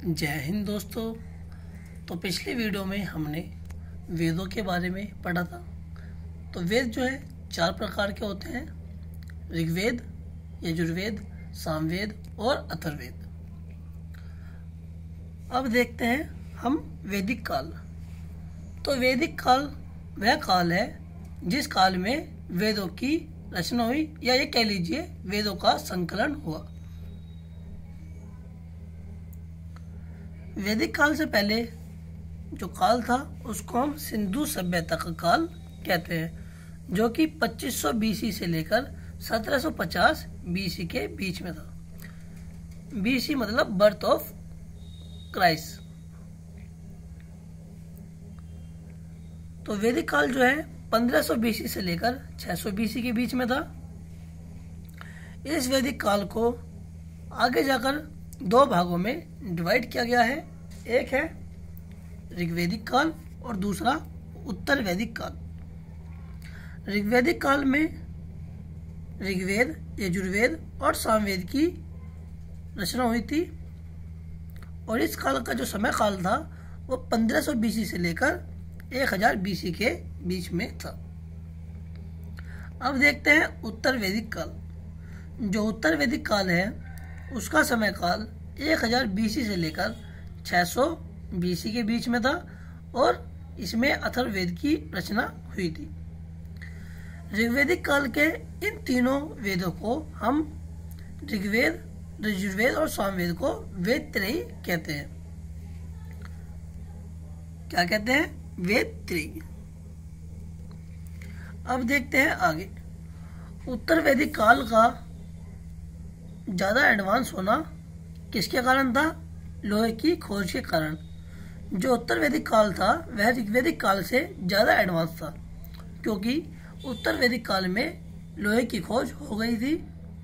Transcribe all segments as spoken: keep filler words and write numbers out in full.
जय हिंद दोस्तों। तो पिछली वीडियो में हमने वेदों के बारे में पढ़ा था। तो वेद जो है चार प्रकार के होते हैं: ऋग्वेद, यजुर्वेद, सामवेद और अथर्ववेद। अब देखते हैं हम वैदिक काल। तो वैदिक काल वह काल है जिस काल में वेदों की रचना हुई, या ये कह लीजिए वेदों का संकलन हुआ। वैदिक काल से पहले जो काल था उसको हम सिंधु सभ्यता का काल कहते हैं, जो कि पच्चीस सौ बीसी से लेकर सत्रह सौ पचास बीसी के बीच में था। बीसी मतलब बर्थ ऑफ क्राइस्ट। तो वैदिक काल जो है पंद्रह सौ बीसी से लेकर छह सौ बीसी के बीच में था। इस वैदिक काल को आगे जाकर दो भागों में डिवाइड किया गया है। एक है ऋग्वैदिक काल और दूसरा उत्तर वैदिक काल। ऋग्वैदिक काल में ऋग्वेद, यजुर्वेद और सामवेद की रचना हुई थी, और इस काल का जो समय काल था वो पंद्रह सौ बीसी से लेकर एक हज़ार बीसी के बीच में था। अब देखते हैं उत्तर वैदिक काल। जो उत्तर वैदिक काल है उसका समय काल एक हज़ार बीसी से लेकर छह सौ बीसी के बीच में था, और इसमें अथर्ववेद की रचना हुई थी। ऋग्वैदिक काल के इन तीनों वेदों को हम ऋग्वेद, यजुर्वेद और सामवेद को वेद त्रयी कहते हैं। क्या कहते हैं? वेद त्रयी। अब देखते हैं आगे। उत्तर वैदिक काल का ज्यादा एडवांस होना किसके कारण था? लोहे की खोज के कारण। जो उत्तर वैदिक काल था वह ऋग्वैदिक काल से ज्यादा एडवांस था, क्योंकि उत्तर वैदिक काल में लोहे की खोज हो गई थी,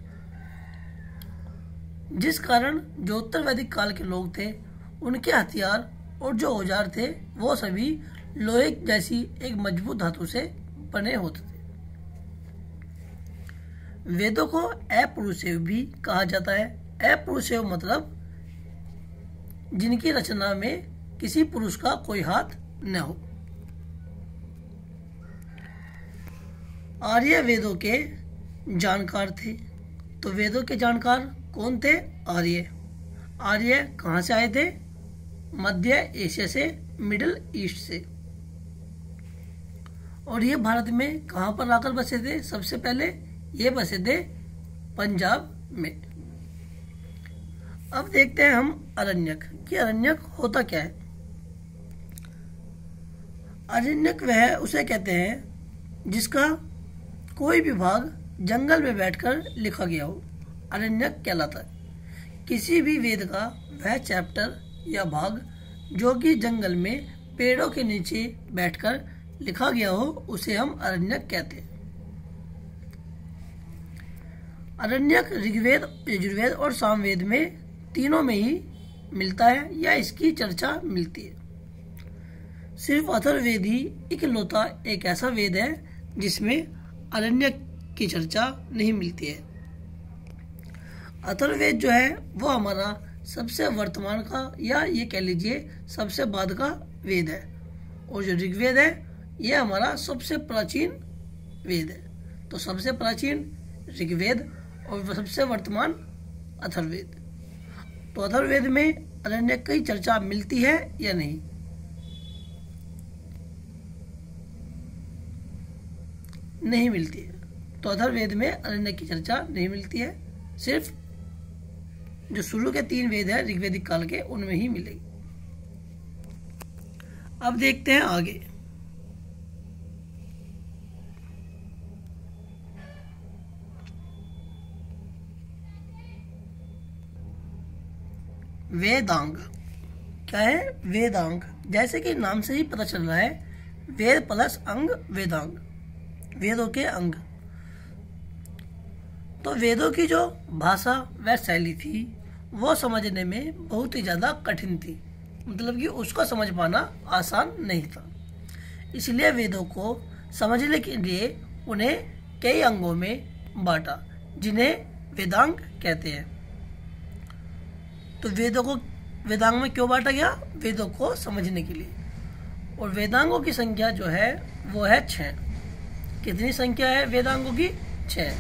जिस कारण जो उत्तर वैदिक काल के लोग थे उनके हथियार और जो औजार थे वो सभी लोहे जैसी एक मजबूत धातु से बने होते थे। वेदों को अपुरुषेय भी कहा जाता है। अपुरुषेय मतलब जिनकी रचना में किसी पुरुष का कोई हाथ न हो। आर्य वेदों के जानकार थे। तो वेदों के जानकार कौन थे? आर्य। आर्य कहाँ से आए थे? मध्य एशिया से, मिडिल ईस्ट से। और ये भारत में कहाँ पर आकर बसे थे? सबसे पहले ये बसे थे पंजाब में। अब देखते हैं हम अरण्यक कि अरण्यक होता क्या है। अरण्यक वह उसे कहते हैं जिसका कोई भी भाग जंगल में बैठकर लिखा गया हो, अरण्यक कहलाता है। किसी भी वेद का वह चैप्टर या भाग जो कि जंगल में पेड़ों के नीचे बैठकर लिखा गया हो उसे हम अरण्यक कहते हैं। अरण्यक ऋग्वेद, यजुर्वेद और सामवेद में तीनों में ही मिलता है या इसकी चर्चा मिलती है। सिर्फ अथर्ववेद ही इकलौता एक ऐसा वेद है जिसमें अरण्यक की चर्चा नहीं मिलती है। अथर्ववेद जो है वो हमारा सबसे वर्तमान का या ये कह लीजिए सबसे बाद का वेद है, और जो ऋग्वेद है ये हमारा सबसे प्राचीन वेद है। तो सबसे प्राचीन ऋग्वेद और सबसे वर्तमान अथर्ववेद। तो अथर्ववेद में अरण्यक की चर्चा मिलती है या नहीं? नहीं मिलती है। तो अथर्ववेद में अरण्यक की चर्चा नहीं मिलती है। सिर्फ जो शुरू के तीन वेद है ऋग्वैदिक काल के उनमें ही मिलेगी। अब देखते हैं आगे। वेदांग क्या है? वेदांग जैसे कि नाम से ही पता चल रहा है, वेद प्लस अंग वेदांग, वेदों के अंग। तो वेदों की जो भाषा व शैली थी वो समझने में बहुत ही ज़्यादा कठिन थी, मतलब कि उसको समझ पाना आसान नहीं था। इसलिए वेदों को समझने के लिए उन्हें कई अंगों में बांटा, जिन्हें वेदांग कहते हैं। तो वेदों को वेदांग में क्यों बांटा गया? वेदों को समझने के लिए। और वेदांगों की संख्या जो है वो है छह। कितनी संख्या है वेदांगों की? छह।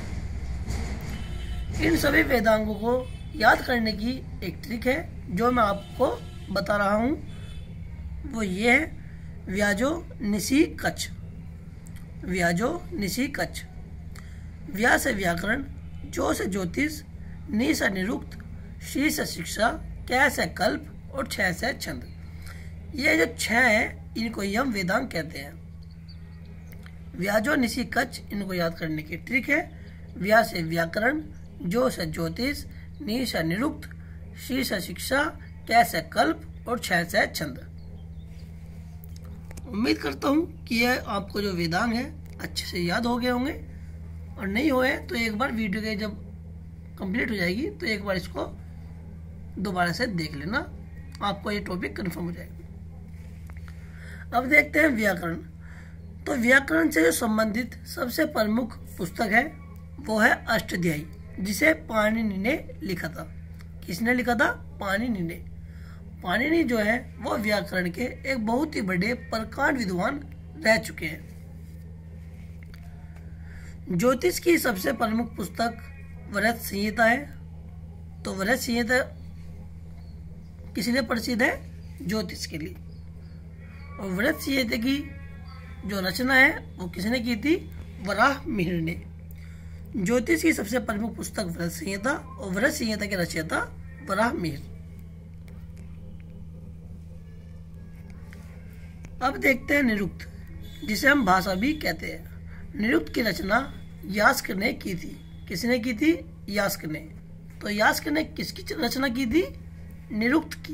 इन सभी वेदांगों को याद करने की एक ट्रिक है जो मैं आपको बता रहा हूँ, वो ये है व्याजो निसी कच्छ। व्याजो निसी कच्छ। व्या से व्याकरण, जो से ज्योतिष, नि से निरुक्त, शी से शिक्षा, कै से कल्प और छह से छंद। ये जो छह है इनको यम वेदांग कहते हैं। व्याजो निसी कच्छ, इनको याद करने की ट्रिक है व्या से व्याकरण, जो से ज्योतिष, नि से निरुक्त, शी से शिक्षा, कै से कल्प और छह से छंद। उम्मीद करता हूँ कि यह आपको जो वेदांग है अच्छे से याद हो गए होंगे, और नहीं हुए तो एक बार वीडियो के जब कंप्लीट हो जाएगी तो एक बार इसको दोबारा से देख लेना, आपको ये टॉपिक कंफर्म हो जाएगा। अब देखते हैं व्याकरण। तो व्याकरण से जो संबंधित सबसे प्रमुख पुस्तक है वो है अष्टाध्यायी, जिसे पाणिनि ने लिखा था। किसने लिखा था? पाणिनि ने। पाणिनि जो है वो व्याकरण के एक बहुत ही बड़े प्रकांड विद्वान रह चुके हैं। ज्योतिष की सबसे प्रमुख पुस्तक व्रत संहिता है। तो व्रत संहिता किस लिए प्रसिद्ध है? ज्योतिष के लिए। और व्रत संहिता की जो रचना है वो किसने की थी? वराह मिहिर ने। ज्योतिष की सबसे प्रमुख पुस्तक व्रत संहिता, और व्रत संहिता के रचयिता वराह मिहिर। अब देखते हैं निरुक्त, जिसे हम भाषा भी कहते हैं। निरुक्त की रचना यास्क ने की थी। किसने की थी? यास्क ने। तो यास्क ने किसकी रचना की थी? निरुक्त की।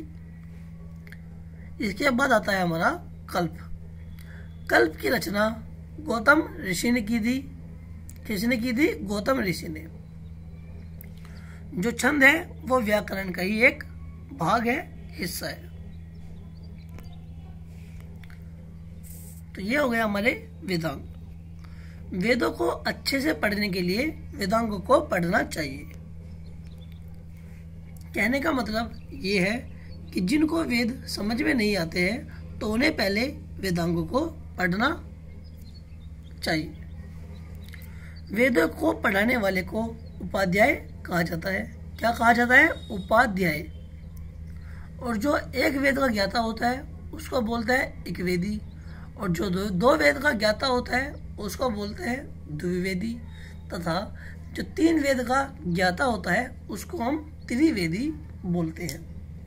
इसके बाद आता है हमारा कल्प। कल्प की रचना गौतम ऋषि ने की थी। किसने की थी? गौतम ऋषि ने। जो छंद है वो व्याकरण का ही एक भाग है, हिस्सा है। तो ये हो गया हमारे वेदांग। वेदों को अच्छे से पढ़ने के लिए वेदांगों को पढ़ना चाहिए। कहने का मतलब ये है कि जिनको वेद समझ में नहीं आते हैं तो उन्हें पहले वेदांगों को पढ़ना चाहिए। वेदों को पढ़ाने वाले को उपाध्याय कहा जाता है। क्या कहा जाता है? उपाध्याय। और जो एक वेद का ज्ञाता होता है उसको बोलते हैं एक वेदी, और जो दो, दो वेद का ज्ञाता होता है उसको बोलते हैं द्विवेदी, तथा जो तीन वेद का ज्ञाता होता है उसको हम त्रिवेदी बोलते हैं।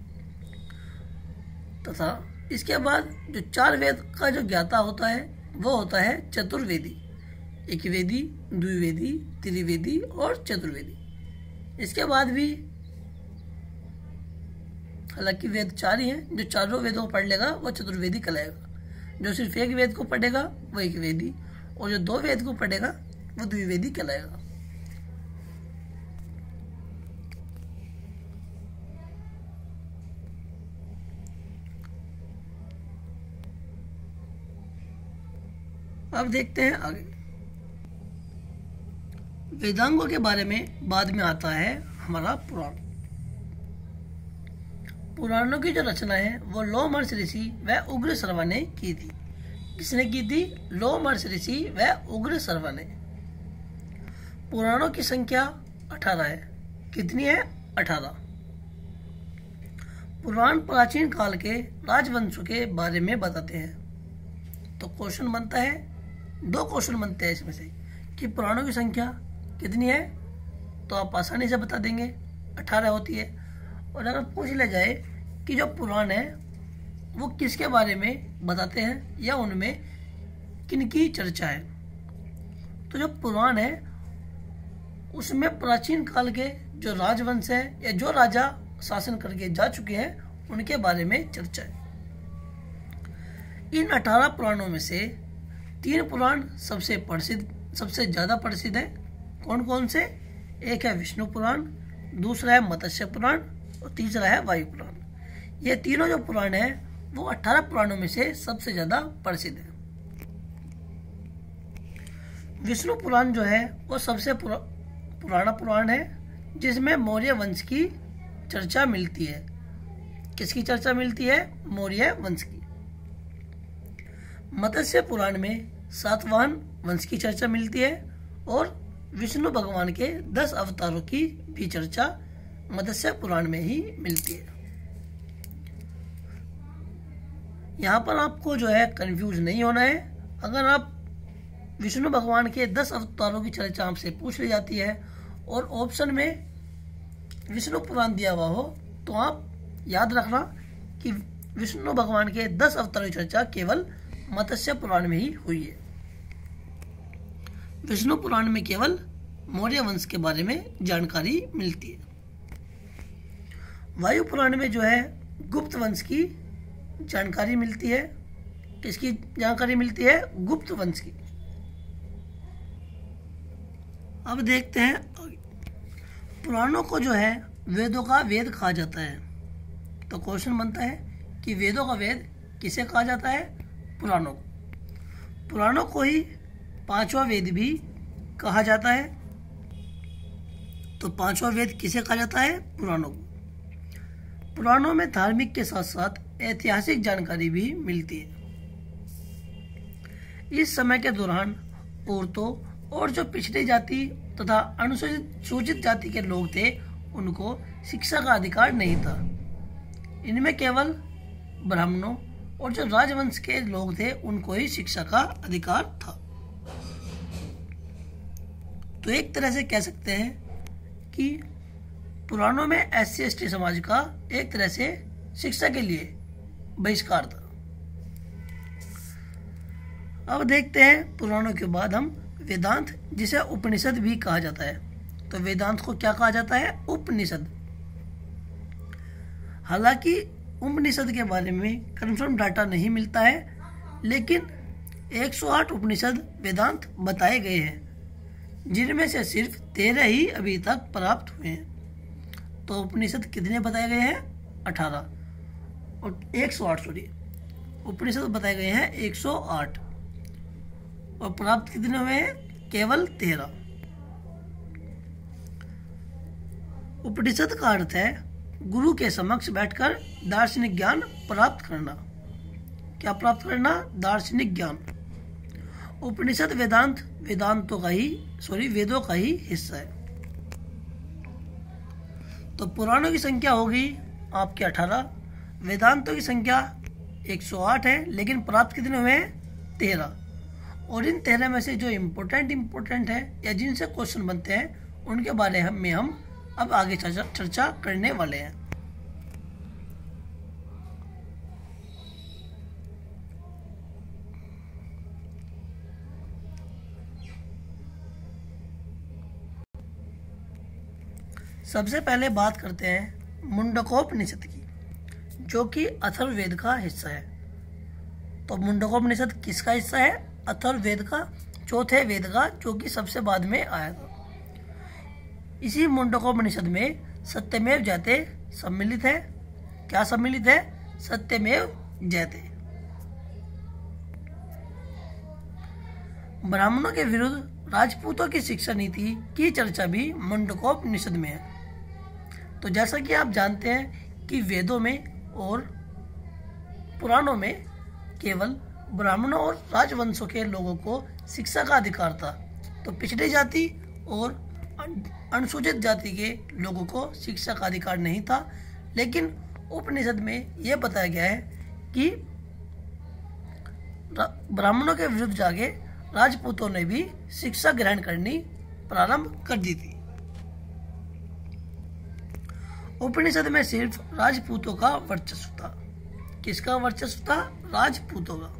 तथा इसके बाद जो चार वेद का जो ज्ञाता होता है वो होता है चतुर्वेदी। एक वेदी, द्विवेदी, त्रिवेदी और चतुर्वेदी। इसके बाद भी हालांकि वेद चार ही हैं, जो चारों वेदों को पढ़ लेगा वो चतुर्वेदी कहलाएगा। जो सिर्फ एक वेद को पढ़ेगा वो एक वेदी, और जो दो वेद को पढ़ेगा वो द्विवेदी कहलाएगा। अब देखते हैं आगे। वेदांगों के बारे में बाद में आता है हमारा पुराण। पुराणों की जो रचना है वो लोमहर्षि ऋषि व उग्र सर्वा ने की थी। किसने की थी? लोमहर्षि ऋषि व उग्र सर्वा ने। पुराणों की संख्या अठारह है। कितनी है? अठारह। पुराण प्राचीन काल के राजवंशों के बारे में बताते हैं। तो क्वेश्चन बनता है, दो क्वेश्चन बनते हैं इसमें से, कि पुराणों की संख्या कितनी है, तो आप आसानी से बता देंगे अठारह होती है। और अगर पूछ लिया जाए कि जो पुराण है वो किसके बारे में बताते हैं या उनमें किनकी चर्चा है, तो जो पुराण है उसमें प्राचीन काल के जो राजवंश है या जो राजा शासन करके जा चुके हैं उनके बारे में चर्चा है। इन अठारह पुराणों में से तीन पुराण सबसे प्रसिद्ध सबसे ज्यादा प्रसिद्ध है। कौन कौन से? एक है विष्णु पुराण, दूसरा है मत्स्य पुराण और तीसरा है वायु पुराण। ये तीनों जो पुराण है वो अठारह पुराणों में से सबसे ज्यादा प्रसिद्ध है। विष्णु पुराण जो है वो सबसे पुरा, पुराना पुराण है, जिसमें मौर्य वंश की चर्चा मिलती है। किसकी चर्चा मिलती है? मौर्य वंश की। मत्स्य पुराण में सातवाहन वंश की चर्चा मिलती है और विष्णु भगवान के दस अवतारों की भी चर्चा मत्स्य पुराण में ही मिलती है। यहाँ पर आपको जो है कंफ्यूज नहीं होना है। अगर आप विष्णु भगवान के दस अवतारों की चर्चा आपसे पूछ ली जाती है और ऑप्शन में विष्णु पुराण दिया हुआ हो तो आप याद रखना कि विष्णु भगवान के दस अवतारों की चर्चा केवल मत्स्य पुराण में ही हुई है। विष्णु पुराण में केवल मौर्य वंश के बारे में जानकारी मिलती है। वायु पुराण में जो है गुप्त वंश की जानकारी मिलती है। किसकी जानकारी मिलती है? गुप्त वंश की। अब देखते हैं पुराणों को जो है वेदों का वेद कहा जाता है। तो क्वेश्चन बनता है कि वेदों का वेद किसे कहा जाता है? पुराणों को। पुराणों को ही पांचवा वेद भी कहा जाता है। तो पांचवा वेद किसे कहा जाता है? पुराणों को। पुराणों में धार्मिक के साथ साथ ऐतिहासिक जानकारी भी मिलती है। इस समय के दौरान औरतों और जो पिछड़ी जाति तथा अनुसूचित सूचित जाति के लोग थे उनको शिक्षा का अधिकार नहीं था। इनमें केवल ब्राह्मणों और जो राजवंश के लोग थे उनको ही शिक्षा का अधिकार था। तो एक तरह से कह सकते हैं कि पुराणों में एस सी एस टी समाज का एक तरह से शिक्षा के लिए बहिष्कार था। अब देखते हैं पुराणों के बाद हम वेदांत, जिसे उपनिषद भी कहा जाता है। तो वेदांत को क्या कहा जाता है? उपनिषद। हालांकि उपनिषद के बारे में कंफर्म डाटा नहीं मिलता है, लेकिन एक सौ आठ उपनिषद वेदांत बताए गए हैं, जिनमें से सिर्फ तेरह ही अभी तक प्राप्त हुए हैं। तो उपनिषद कितने बताए गए हैं? अठारह और एक सौ आठ सॉरी उपनिषद बताए गए हैं एक सौ आठ और प्राप्त कितने हुए हैं? केवल तेरह। उपनिषद का अर्थ है गुरु के समक्ष बैठकर दार्शनिक ज्ञान प्राप्त करना। क्या प्राप्त करना? दार्शनिक ज्ञान। उपनिषद वेदांत वेदांतों का ही सॉरी वेदों का ही हिस्सा है। तो पुराणों की संख्या होगी आपके अठारह, वेदांतों की संख्या एक सौ आठ है, लेकिन प्राप्त कितने हुए हैं? तेरह। और इन तेरह में से जो इम्पोर्टेंट इम्पोर्टेंट है या जिनसे क्वेश्चन बनते हैं उनके बारे में हम अब आगे चर्चा चर्चा करने वाले हैं। सबसे पहले बात करते हैं मुंडकोपनिषद की, जो कि अथर्ववेद का हिस्सा है। तो मुंडकोपनिषद किसका हिस्सा है? अथर्ववेद का, चौथे वेद का, जो कि सबसे बाद में आया था। इसी मुंडकोपनिषद में सत्यमेव जयते सम्मिलित है। क्या सम्मिलित है? सत्यमेव जयते। ब्राह्मणों के विरुद्ध राजपूतों की शिक्षा नीति की चर्चा भी मुंडकोपनिषद में है। तो जैसा कि आप जानते हैं कि वेदों में और पुराणों में केवल ब्राह्मणों और राजवंशों के लोगों को शिक्षा का अधिकार था। तो पिछड़ी जाति और अनुसूचित जाति के लोगों को शिक्षा का अधिकार नहीं था। लेकिन उपनिषद में यह बताया गया है कि ब्राह्मणों के विरुद्ध जाके राजपूतों ने भी शिक्षा ग्रहण करनी प्रारंभ कर दी थी। उपनिषद में सिर्फ राजपूतों का वर्चस्व था। किसका वर्चस्व था? राजपूतों का।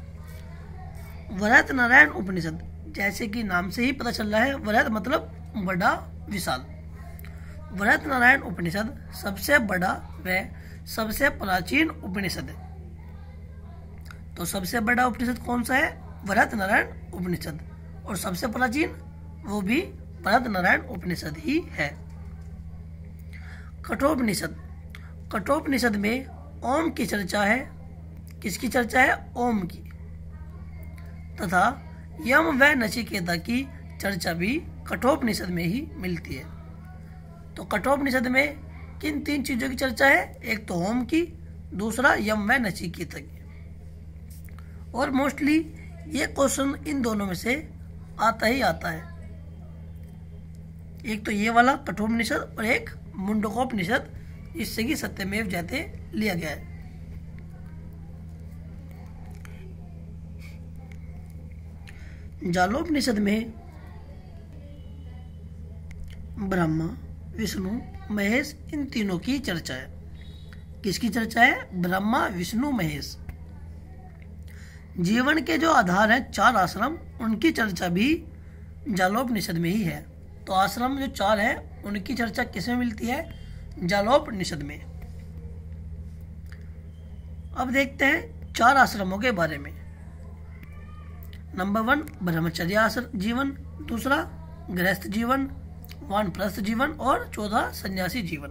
वृहत नारायण उपनिषद, जैसे कि नाम से ही पता चल रहा है, वृहत मतलब बड़ा, विशाल। वृहत नारायण उपनिषद सबसे बड़ा व सबसे प्राचीन उपनिषद है। तो सबसे बड़ा उपनिषद कौन सा है? वृहत नारायण उपनिषद। और सबसे प्राचीन वो भी वृहत नारायण उपनिषद ही है। कठोपनिषद, कठोपनिषद में ओम की चर्चा है। किसकी चर्चा है? ओम की। तथा यम व नचिकेता की चर्चा भी कठोपनिषद में ही मिलती है। तो कठोपनिषद में किन तीन चीजों की चर्चा है? एक तो होम की, दूसरा यम व नचिकेता की। और मोस्टली ये क्वेश्चन इन दोनों में से आता ही आता है। एक तो ये वाला कठोपनिषद और एक मुंडकोपनिषद, इससे कि सत्यमेव जयते लिया गया है। जालोपनिषद में ब्रह्मा, विष्णु, महेश इन तीनों की चर्चा है। किसकी चर्चा है? ब्रह्मा, विष्णु, महेश। जीवन के जो आधार हैं चार आश्रम, उनकी चर्चा भी जालोपनिषद में ही है। तो आश्रम जो चार हैं उनकी चर्चा किसमें मिलती है? जालोपनिषद में। अब देखते हैं चार आश्रमों के बारे में। नंबर वन ब्रह्मचर्य आश्रम जीवन, दूसरा गृहस्थ जीवन, वानप्रस्थ जीवन और चौथा सन्यासी जीवन।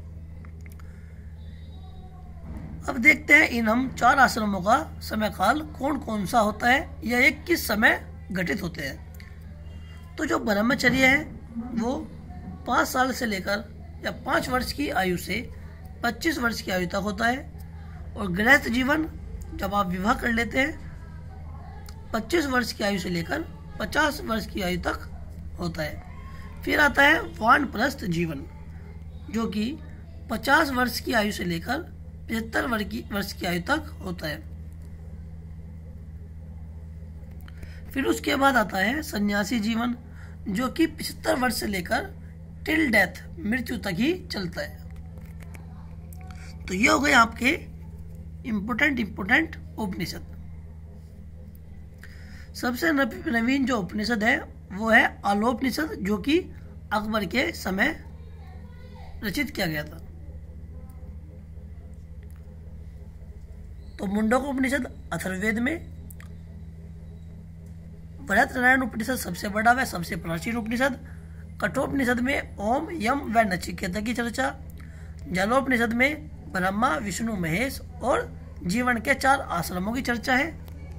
अब देखते हैं इन हम चार आश्रमों का समय काल कौन कौन सा होता है या ये किस समय घटित होते हैं। तो जो ब्रह्मचर्य है वो पाँच साल से लेकर या पाँच वर्ष की आयु से पच्चीस वर्ष की आयु तक होता है। और गृहस्थ जीवन जब आप विवाह कर लेते हैं पच्चीस वर्ष की आयु से लेकर पचास वर्ष की आयु तक होता है। फिर आता है वानप्रस्थ जीवन जो कि पचास वर्ष की आयु से लेकर पचहत्तर वर्ष की आयु तक होता है। फिर उसके बाद आता है सन्यासी जीवन जो कि पचहत्तर वर्ष से लेकर टिल डेथ, मृत्यु तक ही चलता है। तो ये हो गए आपके इम्पोर्टेंट इम्पोर्टेंट उपनिषद। सबसे नवीन जो उपनिषद है वो है आलोपनिषद जो कि अकबर के समय रचित किया गया था। तो मुंडकोपनिषद अथर्ववेद में, बृहत्नारायण उपनिषद सबसे बड़ा व सबसे प्राचीन उपनिषद, कठोपनिषद में ओम, यम व नचिकेता की चर्चा, जालोपनिषद में ब्रह्मा, विष्णु, महेश और जीवन के चार आश्रमों की चर्चा है।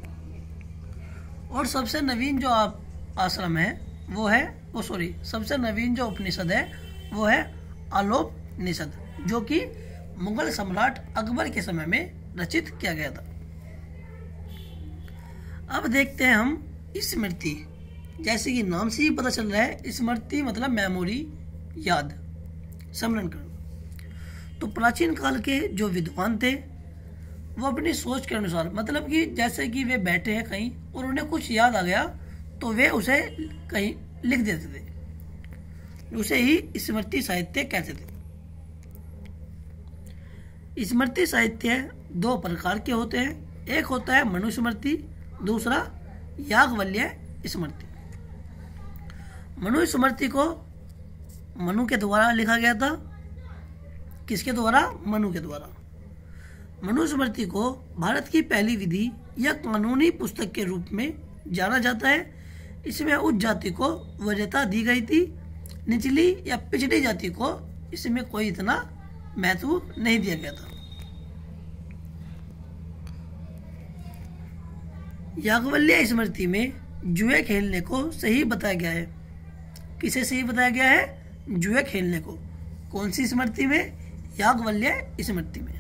और सबसे नवीन जो आप आश्रम है वो है वो सॉरी सबसे नवीन जो उपनिषद है वो है आलोपनिषद जो कि मुगल सम्राट अकबर के समय में रचित किया गया था। अब देखते हैं हम स्मृति। जैसे कि नाम से ही पता चल रहा है, स्मृति मतलब मेमोरी, याद, स्मरण करना। तो प्राचीन काल के जो विद्वान थे वो अपनी सोच के अनुसार, मतलब कि जैसे कि वे बैठे हैं कहीं और उन्हें कुछ याद आ गया तो वे उसे कहीं लिख देते थे, उसे ही स्मृति साहित्य कहते थे। स्मृति साहित्य दो प्रकार के होते हैं, एक होता है मनुस्मृति, दूसरा याज्ञवल्क्य स्मृति। मनुस्मृति को मनु के द्वारा लिखा गया था। किसके द्वारा? मनु के द्वारा। मनुस्मृति को भारत की पहली विधि या कानूनी पुस्तक के रूप में जाना जाता है। इसमें उच्च जाति को वरीयता दी गई थी, निचली या पिछड़ी जाति को इसमें कोई इतना महत्व नहीं दिया गया था। याज्ञवल्क्य स्मृति में जुए खेलने को सही बताया गया है। किसे सही बताया गया है? जुए खेलने को। कौन सी स्मृति में? याज्ञवल्क्य स्मृति में।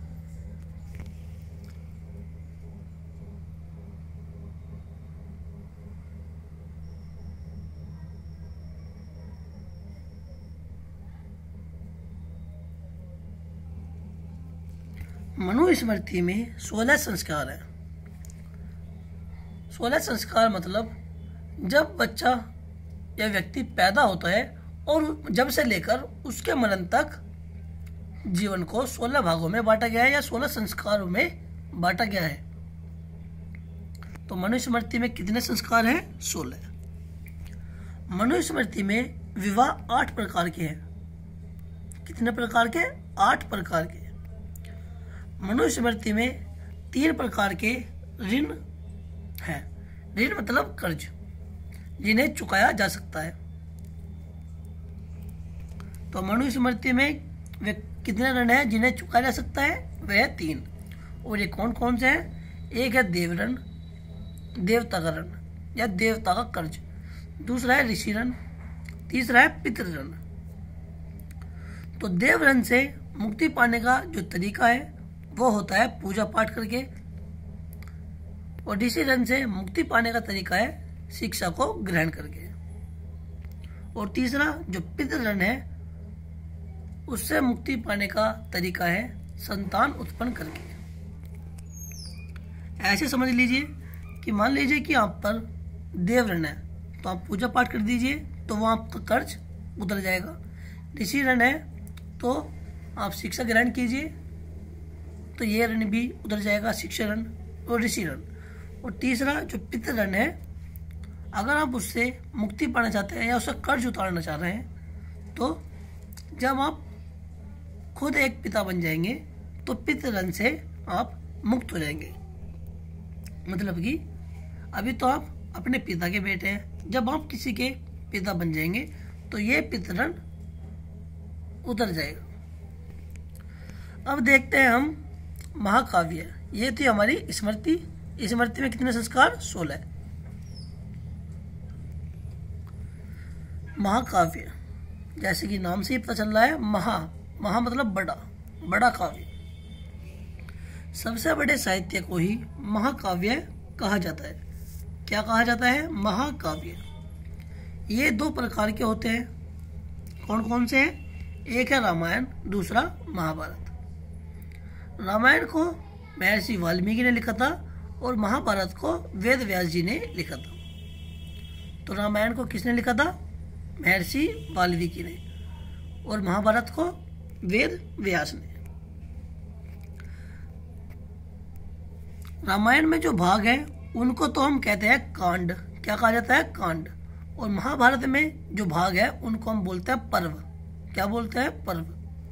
मनुस्मृति में सोलह संस्कार है। सोलह संस्कार मतलब जब बच्चा या व्यक्ति पैदा होता है और जब से लेकर उसके मरण तक जीवन को सोलह भागों में बांटा गया है या सोलह संस्कारों में बांटा गया है। तो मनुस्मृति में कितने संस्कार हैं? सोलह। मनुस्मृति में विवाह आठ प्रकार के हैं। कितने प्रकार के? आठ प्रकार के। मनुस्मृति में तीन प्रकार के ऋण हैं। ऋण मतलब कर्ज, जिन्हें चुकाया जा सकता है। तो मनुस्मृति में वे कितने ऋण हैं जिन्हें चुकाया जा सकता है? वह तीन। और ये कौन कौन से हैं? एक है देव ऋण, देवता का ऋण या देवता का कर्ज। दूसरा है ऋषि ऋण, तीसरा है पितृ ऋण। तो देवरन से मुक्ति पाने का जो तरीका है वो होता है पूजा पाठ करके, और ऋषि रन से मुक्ति पाने का तरीका है शिक्षा को ग्रहण करके, और तीसरा जो पितृ है उससे मुक्ति पाने का तरीका है संतान उत्पन्न करके। ऐसे समझ लीजिए कि मान लीजिए कि आप पर देवरण है तो आप पूजा पाठ कर दीजिए तो वो आपका कर्ज उतर जाएगा। ऋषि रण है तो आप शिक्षा ग्रहण कीजिए तो ये ऋण भी उतर जाएगा, शिक्षा ऋण और ऋषि ऋण। और तीसरा जो पितृ ऋण है, अगर आप उससे मुक्ति पाना चाहते हैं या उसका कर्ज उतारना चाह रहे हैं तो जब आप खुद एक पिता बन जाएंगे तो पितृ ऋण से आप मुक्त हो जाएंगे। मतलब कि अभी तो आप अपने पिता के बेटे हैं, जब आप किसी के पिता बन जाएंगे तो ये पितृ ऋण उतर जाएगा। अब देखते हैं हम महाकाव्य। ये थी हमारी स्मृति। स्मृति में कितने संस्कार? सोलह। महाकाव्य जैसे कि नाम से ही पता चल रहा है, महा महा मतलब बड़ा, बड़ा काव्य। सबसे बड़े साहित्य को ही महाकाव्य कहा जाता है। क्या कहा जाता है? महाकाव्य। ये दो प्रकार के होते हैं। कौन कौन से हैं? एक है रामायण, दूसरा महाभारत। रामायण को महर्षि वाल्मीकि ने लिखा था और महाभारत को वेद व्यास जी ने लिखा था। तो रामायण को किसने लिखा था? महर्षि वाल्मीकि ने, और महाभारत को वेद व्यास ने। रामायण में जो भाग है उनको तो हम कहते हैं कांड। क्या कहा जाता है? कांड। और महाभारत में जो भाग है उनको हम बोलते हैं पर्व। क्या बोलते हैं? पर्व।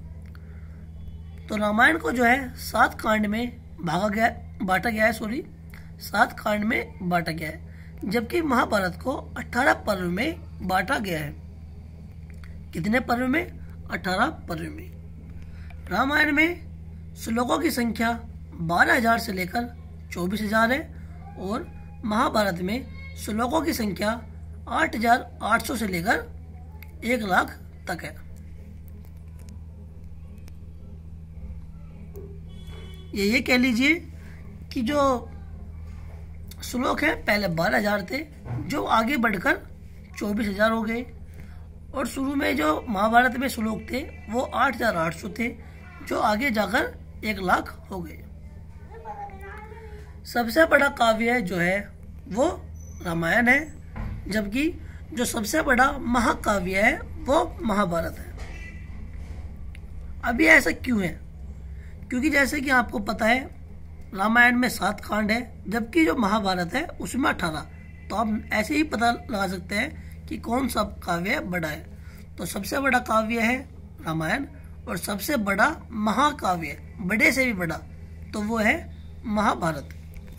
तो रामायण को जो है सात कांड में भागा गया बांटा गया है सॉरी सात कांड में बांटा गया है, जबकि महाभारत को अठारह पर्व में बांटा गया है। कितने पर्व में? अठारह पर्व में। रामायण में श्लोकों की संख्या बारह हजार से लेकर चौबीस हजार है, और महाभारत में श्लोकों की संख्या आठ हजार आठ सौ से लेकर एक लाख तक है। ये ये कह लीजिए कि जो श्लोक है पहले बारह हजार थे, जो आगे बढ़कर चौबीस हजार हो गए, और शुरू में जो महाभारत में श्लोक थे वो आठ हजार आठ सौ थे, जो आगे जाकर एक लाख हो गए। सबसे बड़ा काव्य जो है वो रामायण है, जबकि जो सबसे बड़ा महाकाव्य है वो महाभारत है। अब ये ऐसा क्यों है? क्योंकि जैसे कि आपको पता है रामायण में सात कांड है, जबकि जो महाभारत है उसमें अठारह। तो आप ऐसे ही पता लगा सकते हैं कि कौन सा काव्य बड़ा है। तो सबसे बड़ा काव्य है रामायण, और सबसे बड़ा महाकाव्य, बड़े से भी बड़ा, तो वो है महाभारत।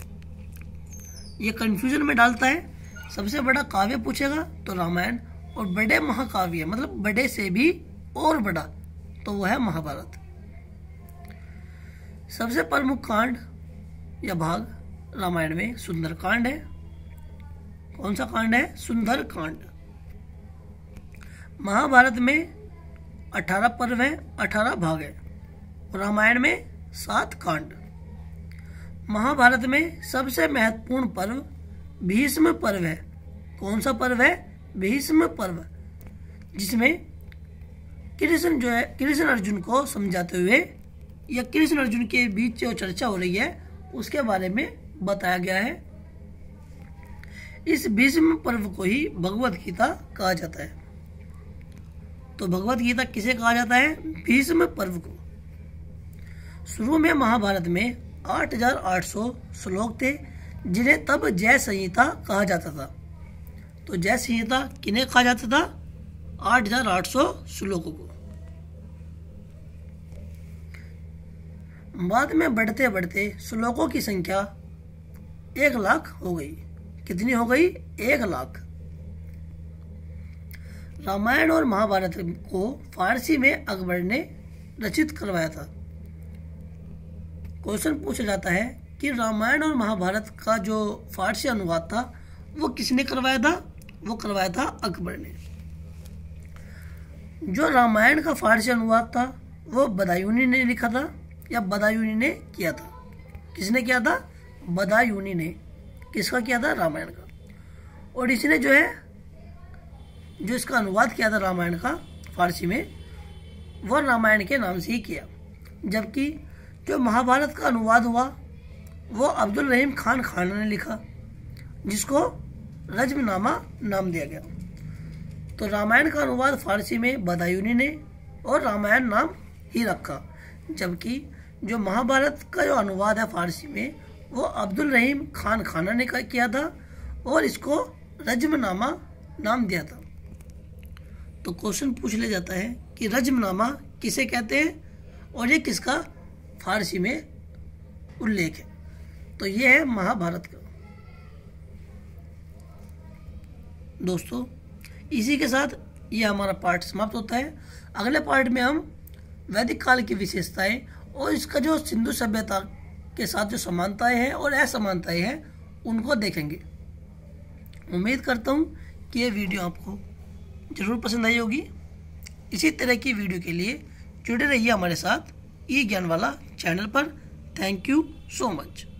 ये कंफ्यूजन में डालता है। सबसे बड़ा काव्य पूछेगा तो रामायण, और बड़े महाकाव्य मतलब बड़े से भी और बड़ा, तो वो है महाभारत। सबसे प्रमुख कांड या भाग रामायण में सुंदर कांड है। कौन सा कांड है? सुंदर कांड। महाभारत में अठारह पर्व है, अठारह भाग है, और रामायण में सात कांड। महाभारत में सबसे महत्वपूर्ण पर्व भीष्म पर्व है। कौन सा पर्व है? भीष्म पर्व, जिसमें कृष्ण जो है कृष्ण अर्जुन को समझाते हुए या कृष्ण अर्जुन के बीच जो चर्चा हो रही है उसके बारे में बताया गया है। इस भीष्म पर्व को ही भगवत गीता कहा जाता है। तो भगवत गीता किसे कहा जाता है? भीष्म पर्व को। शुरू में महाभारत में आठ हजार आठ सौ श्लोक थे, जिन्हें तब जय संहिता कहा जाता था। तो जय संहिता किन्हें कहा जाता था? आठ हजार आठ सौ श्लोकों को। बाद में बढ़ते बढ़ते श्लोकों की संख्या एक लाख हो गई। कितनी हो गई? एक लाख। रामायण और महाभारत को फारसी में अकबर ने रचित करवाया था। क्वेश्चन पूछा जाता है कि रामायण और महाभारत का जो फारसी अनुवाद था वो किसने करवाया था? वो करवाया था अकबर ने। जो रामायण का फारसी अनुवाद था वो बदायूनी ने लिखा था या बदायूनी ने किया था? किसने किया था? बदायूनी ने। किसका किया था? रामायण का। और इसने जो है जो इसका अनुवाद किया था रामायण का फारसी में, वह रामायण के नाम से ही किया। जबकि जो महाभारत का अनुवाद हुआ वो अब्दुल रहीम खान खाना ने लिखा, जिसको रज्मनामा नाम दिया गया। तो रामायण का अनुवाद फारसी में बदायूनी ने और रामायण नाम ही रखा। जबकि जो महाभारत का जो अनुवाद है फारसी में वो अब्दुल रहीम खान खाना ने किया था और इसको रज्मनामा नाम दिया था। तो क्वेश्चन पूछ लिया जाता है कि रज्मनामा किसे कहते हैं और ये किसका फारसी में उल्लेख है? तो ये है महाभारत का। दोस्तों इसी के साथ ये हमारा पार्ट समाप्त होता है। अगले पार्ट में हम वैदिक काल की विशेषताएं और इसका जो सिंधु सभ्यता के साथ जो समानताएं हैं और असमानताएं हैं उनको देखेंगे। उम्मीद करता हूँ कि ये वीडियो आपको ज़रूर पसंद आई होगी। इसी तरह की वीडियो के लिए जुड़े रहिए हमारे साथ ई ज्ञान वाला चैनल पर। Thank you so much.